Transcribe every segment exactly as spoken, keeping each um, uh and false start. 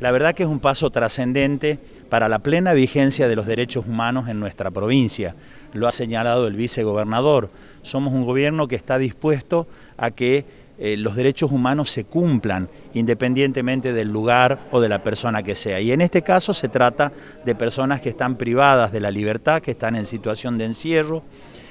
La verdad que es un paso trascendente para la plena vigencia de los derechos humanos en nuestra provincia. Lo ha señalado el vicegobernador. Somos un gobierno que está dispuesto a que eh, los derechos humanos se cumplan independientemente del lugar o de la persona que sea. Y en este caso se trata de personas que están privadas de la libertad, que están en situación de encierro.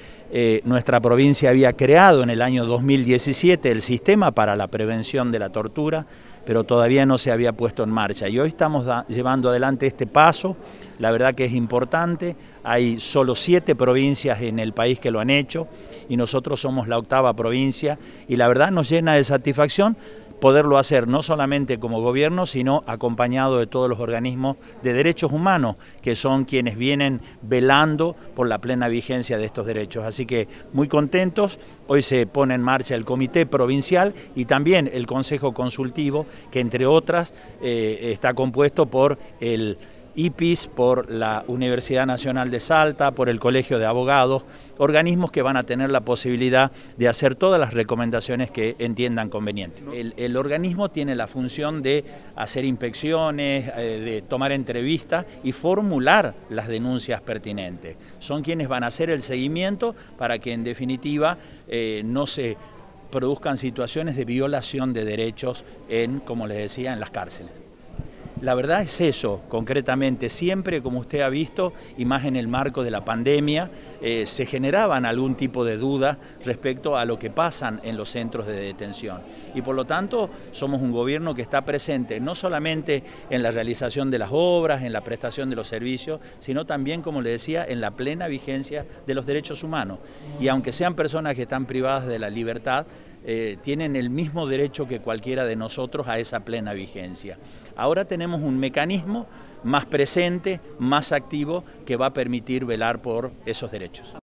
Eh, nuestra provincia había creado en el año dos mil diecisiete el sistema para la prevención de la tortura, pero todavía no se había puesto en marcha. Y hoy estamos da, llevando adelante este paso, la verdad que es importante. Hay solo siete provincias en el país que lo han hecho y nosotros somos la octava provincia y la verdad nos llena de satisfacción poderlo hacer no solamente como gobierno, sino acompañado de todos los organismos de derechos humanos, que son quienes vienen velando por la plena vigencia de estos derechos. Así que muy contentos, hoy se pone en marcha el Comité Provincial y también el Consejo Consultivo, que entre otras eh, está compuesto por el I P I S, por la Universidad Nacional de Salta, por el Colegio de Abogados, organismos que van a tener la posibilidad de hacer todas las recomendaciones que entiendan convenientes. El, el organismo tiene la función de hacer inspecciones, eh, de tomar entrevistas y formular las denuncias pertinentes. Son quienes van a hacer el seguimiento para que en definitiva eh, no se produzcan situaciones de violación de derechos en, como les decía, en las cárceles. La verdad es eso, concretamente, siempre, como usted ha visto, y más en el marco de la pandemia, eh, se generaban algún tipo de dudas respecto a lo que pasan en los centros de detención. Y por lo tanto, somos un gobierno que está presente no solamente en la realización de las obras, en la prestación de los servicios, sino también, como le decía, en la plena vigencia de los derechos humanos. Y aunque sean personas que están privadas de la libertad, eh, tienen el mismo derecho que cualquiera de nosotros a esa plena vigencia. Ahora tenemos un mecanismo más presente, más activo, que va a permitir velar por esos derechos.